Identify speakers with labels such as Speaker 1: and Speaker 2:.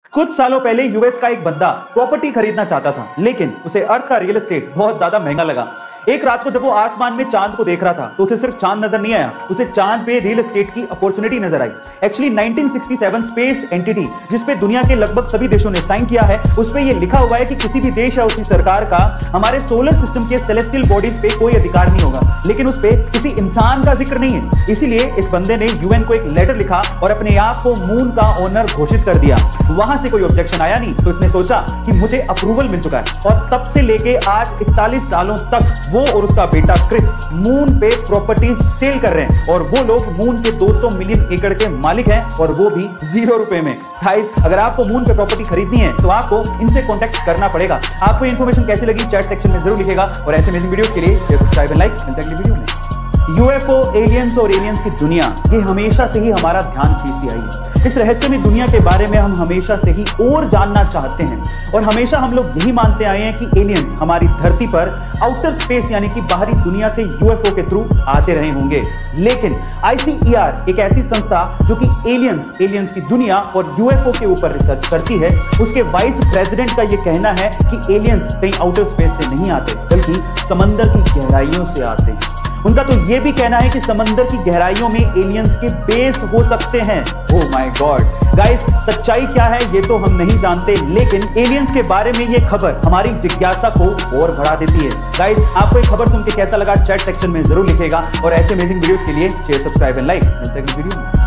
Speaker 1: कुछ सालों पहले यूएस का एक बंदा प्रॉपर्टी खरीदना चाहता था, लेकिन उसे अर्थ का रियल एस्टेट बहुत ज्यादा महंगा लगा। एक रात को जब वो आसमान में चांद को देख रहा था तो उसे सिर्फ चांद नजर नहीं आया, उसे चांद पे रियल एस्टेट की अपॉर्चुनिटी नजर आई। एक्चुअली 1967 स्पेस एंटिटी जिसपे दुनिया के लगभग सभी देशों ने साइन किया है, उस पे ये लिखा हुआ है कि किसी भी देश या उसकी सरकार का हमारे सोलर सिस्टम के सेलेस्टियल बॉडीज पे कोई अधिकार नहीं होगा, लेकिन उस पे किसी इंसान का जिक्र नहीं है। इसीलिए इस बंदे ने यूएन को एक लेटर लिखा और अपने आप को मून का ओनर घोषित कर दिया। वहां से कोई ऑब्जेक्शन आया नहीं, तो इसने सोचा कि मुझे अप्रूवल मिल चुका है, और तब से लेके आज 41 सालों तक वो और उसका बेटा क्रिस मून पे प्रॉपर्टी सेल कर रहे हैं, और वो लोग मून के 200 मिलियन एकड़ के मालिक हैं, और वो भी 0 रुपए में। गाइस, अगर आपको मून पे प्रॉपर्टी खरीदनी है तो आपको इनसे कांटेक्ट करना पड़ेगा। आपको इन्फॉर्मेशन कैसी लगी चैट सेक्शन में जरूर लिखेगा, और ऐसे अमेजिंग वीडियोस के लिए सब्सक्राइब एंड लाइक। मिलते हैं अगली वीडियो में। यूएफओ, एलियंस और एलियंस की दुनिया, ये हमेशा से ही हमारा ध्यान खींचती आई है। इस रहस्यमय दुनिया के बारे में हम हमेशा से ही और जानना चाहते हैं, और हमेशा हम लोग यही मानते आए हैं कि एलियंस हमारी धरती पर आउटर स्पेस यानी कि बाहरी दुनिया से यूएफओ के थ्रू आते रहे होंगे। लेकिन आईसीईआर एक ऐसी संस्था जो कि एलियंस की दुनिया और यूएफओ के ऊपर रिसर्च करती है, उसके वाइस प्रेसिडेंट का यह कहना है कि एलियंस कहीं आउटर स्पेस से नहीं आते, बल्कि समंदर की गहराइयों से आते हैं। उनका तो यह भी कहना है कि समंदर की गहराइयों में एलियंस के बेस हो सकते हैं। ओह माय गॉड गाइस, सच्चाई क्या है ये तो हम नहीं जानते, लेकिन एलियंस के बारे में ये खबर हमारी जिज्ञासा को और बढ़ा देती है। गाइस, आपको ये खबर सुन के कैसा लगा चैट सेक्शन में जरूर लिखेगा, और ऐसे अमेजिंग वीडियोस के लिए शेयर, सब्सक्राइब एंड लाइक। मिलते हैं अगली वीडियो में।